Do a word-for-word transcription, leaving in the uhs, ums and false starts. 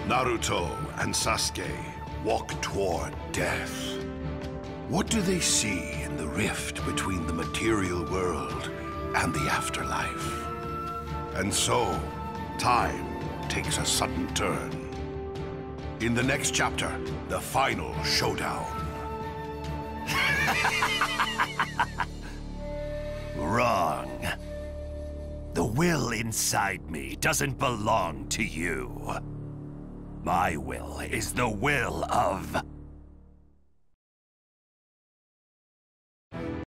Naruto and Sasuke walk toward death. What do they see in the rift between the material world and the afterlife? And so, time takes a sudden turn. In the next chapter, the final showdown. Wrong. The will inside me doesn't belong to you. My will is the will of